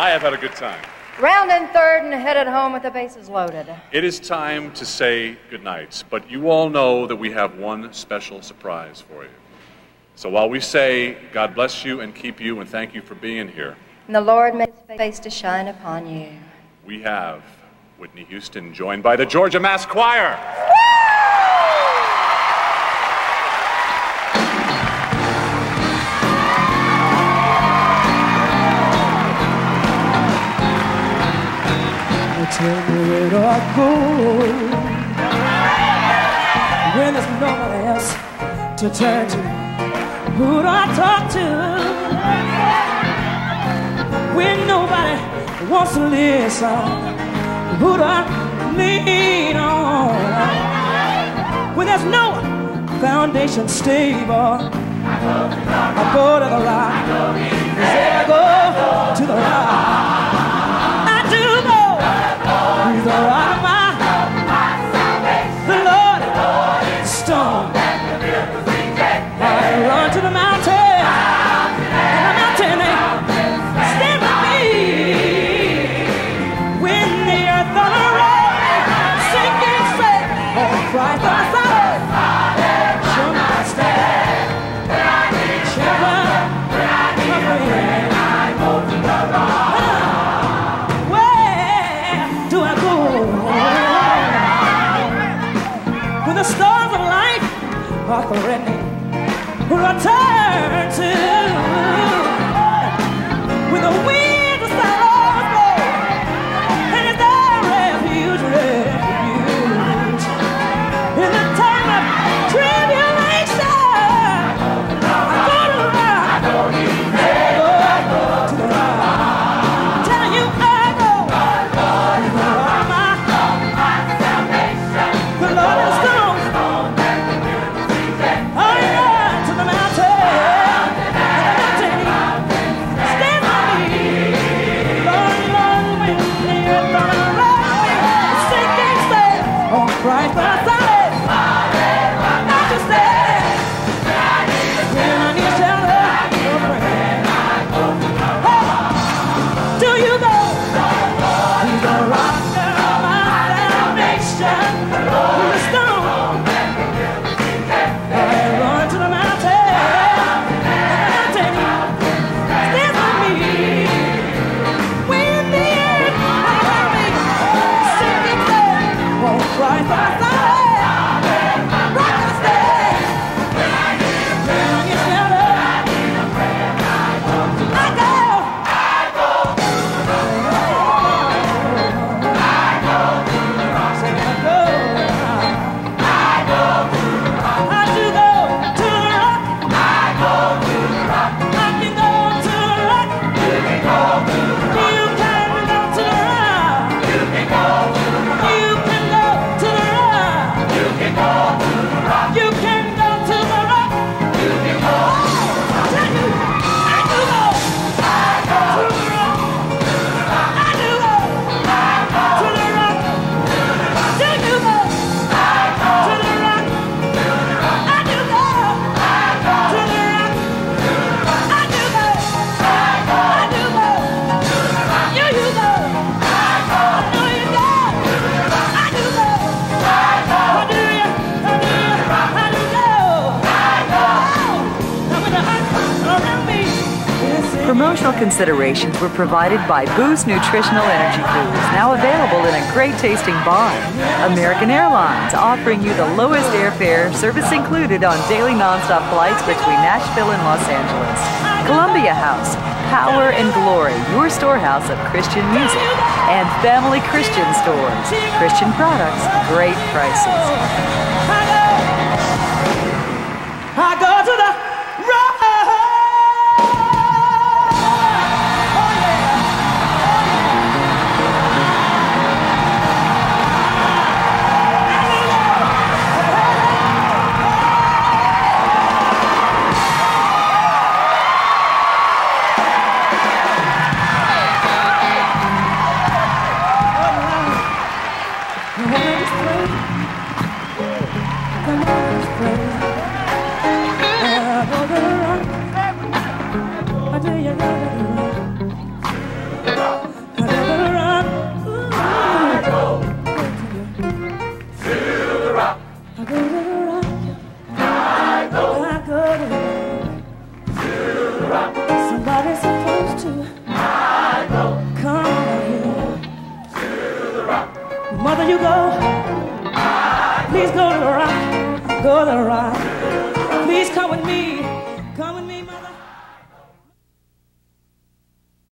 I have had a good time. Rounding third and headed home with the bases loaded. It is time to say goodnight, but you all know that we have one special surprise for you. So while we say God bless you and keep you and thank you for being here, And the Lord make his face to shine upon you. we have Whitney Houston joined by the Georgia Mass Choir. Tell me where do I go when there's nobody else to turn to? Who do I talk to when nobody wants to listen? Who do I lean on when there's no foundation stable? I go to the rock. I go to the rock. He's the rock of my salvation. The Lord, the stone. I run to the mountain, and the mountain they stand with me. When the earth on the road sinking sand, oh Christ on the solid, show me my stand. Shepherd, my friend, I go to the rock. When the stars of life are threatening, who do I turn to? When the winds of sorrow blow, and it's their refuge, refuge. In the time of tribulation, I go to the rock. I go to the rock. Tell you I go to the rock. The Lord is strong. I run to the mountain, and the mountain stands by me. Lord, Lord, when the earth on the rock sinking sand, on Christ my solid, not to stand. When I need shelter, your friend, hey, do you go? He's the rock of my salvation. Promotional considerations were provided by Boost Nutritional Energy Foods, now available in a great-tasting bar. American Airlines, offering you the lowest airfare, service included on daily nonstop flights between Nashville and Los Angeles. Columbia House, Power and Glory, your storehouse of Christian music. And Family Christian Stores, Christian products, great prices. I go to the rock. I tell you, you go, please go to the rock, go to the rock. Please come with me.